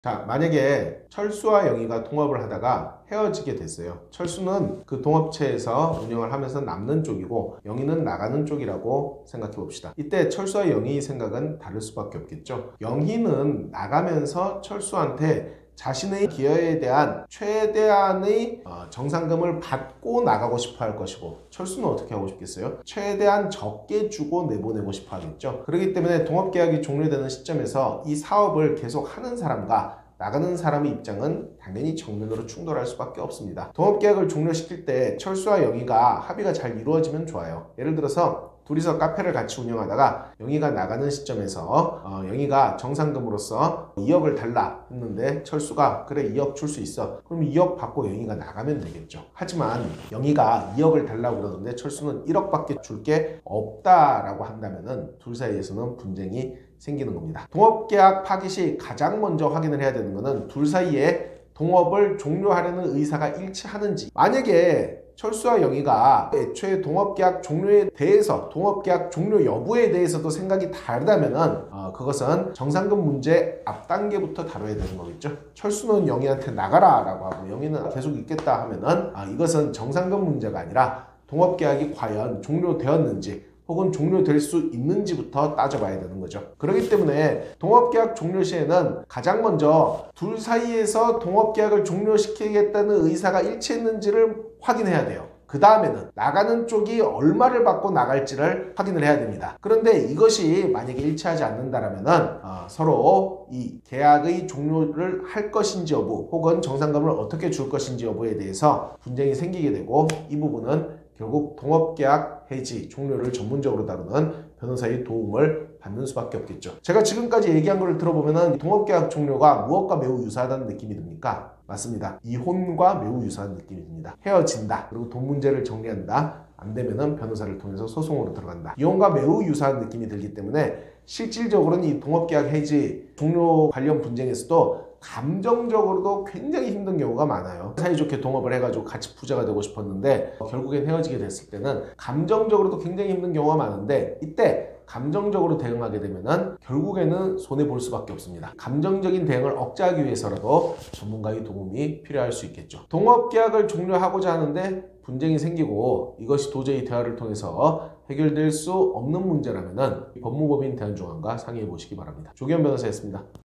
자, 만약에 철수와 영희가 동업을 하다가 헤어지게 됐어요. 철수는 그 동업체에서 운영을 하면서 남는 쪽이고 영희는 나가는 쪽이라고 생각해 봅시다. 이때 철수와 영희의 생각은 다를 수밖에 없겠죠. 영희는 나가면서 철수한테 자신의 기여에 대한 최대한의 정상금을 받고 나가고 싶어 할 것이고, 철수는 어떻게 하고 싶겠어요? 최대한 적게 주고 내보내고 싶어 하겠죠. 그렇기 때문에 동업계약이 종료되는 시점에서 이 사업을 계속 하는 사람과 나가는 사람의 입장은 당연히 정면으로 충돌할 수밖에 없습니다. 동업계약을 종료시킬 때 철수와 영희가 합의가 잘 이루어지면 좋아요. 예를 들어서 둘이서 카페를 같이 운영하다가 영희가 나가는 시점에서 영희가 정상금으로서 2억을 달라 했는데 철수가 그래 2억 줄 수 있어. 그럼 2억 받고 영희가 나가면 되겠죠. 하지만 영희가 2억을 달라고 그러는데 철수는 1억밖에 줄 게 없다라고 한다면은 둘 사이에서는 분쟁이 생기는 겁니다. 동업계약 파기 시 가장 먼저 확인을 해야 되는 것은 둘 사이에 동업을 종료하려는 의사가 일치하는지. 만약에 철수와 영희가 애초에 동업계약 종료에 대해서, 동업계약 종료 여부에 대해서도 생각이 다르다면은 그것은 정상금 문제 앞단계부터 다뤄야 되는 거겠죠. 철수는 영희한테 나가라 라고 하고 영희는 계속 있겠다 하면은 이것은 정상금 문제가 아니라 동업계약이 과연 종료되었는지 혹은 종료될 수 있는지부터 따져봐야 되는 거죠. 그렇기 때문에 동업계약 종료 시에는 가장 먼저 둘 사이에서 동업계약을 종료시키겠다는 의사가 일치했는지를 확인해야 돼요. 그 다음에는 나가는 쪽이 얼마를 받고 나갈지를 확인을 해야 됩니다. 그런데 이것이 만약에 일치하지 않는다면 서로 이 계약의 종료를 할 것인지 여부 혹은 정상금을 어떻게 줄 것인지 여부에 대해서 분쟁이 생기게 되고, 이 부분은 결국 동업계약 해지 종료를 전문적으로 다루는 변호사의 도움을 받는 수밖에 없겠죠. 제가 지금까지 얘기한 것을 들어보면 동업계약 종료가 무엇과 매우 유사하다는 느낌이 듭니까? 맞습니다. 이혼과 매우 유사한 느낌이 듭니다. 헤어진다. 그리고 돈 문제를 정리한다. 안 되면은 변호사를 통해서 소송으로 들어간다. 이혼과 매우 유사한 느낌이 들기 때문에 실질적으로는 이 동업계약 해지 종료 관련 분쟁에서도 감정적으로도 굉장히 힘든 경우가 많아요. 사이좋게 동업을 해가지고 같이 부자가 되고 싶었는데 결국엔 헤어지게 됐을 때는 감정적으로도 굉장히 힘든 경우가 많은데, 이때 감정적으로 대응하게 되면은 결국에는 손해볼 수밖에 없습니다. 감정적인 대응을 억제하기 위해서라도 전문가의 도움이 필요할 수 있겠죠. 동업계약을 종료하고자 하는데 분쟁이 생기고 이것이 도저히 대화를 통해서 해결될 수 없는 문제라면은 법무법인 대한중앙과 상의해 보시기 바랍니다. 조기현 변호사였습니다.